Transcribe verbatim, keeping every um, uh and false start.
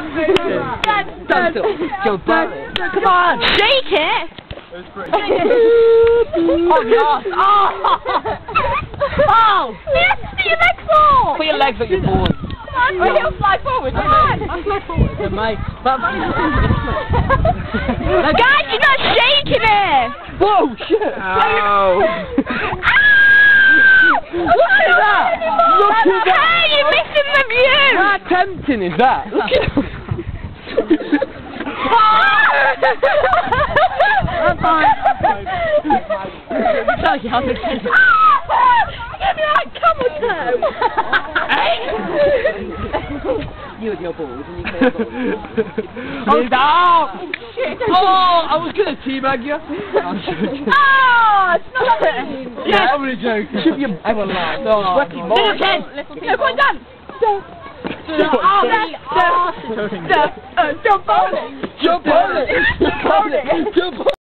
Stand still. Jump on it. Come on. Shake it. Oh, yes. Oh. Oh. Yes, put your legs forward. Put your legs at your balls. Come on. Oh, he'll fly forward. Come on. I'll fly forward. Yeah, mate. But, guys, you're not shaking it. whoa, shit. Ow. Look at that. Look at that. Hey, you're missing the view. How tempting is that? Look at I'm fine. Sorry, I'll be kidding. Give me that camel toe. You with your balls and you play balls. Oh, oh, Shit. oh, I was going to teabag you. I'm joking. Oh, it's not it. Yeah, I'm really joking. Should be a... Everyone laughs. Oh, Little kid. No, go on, dance. Jump on it. Jump on it. Jump on it. Jump on it. Jump on it.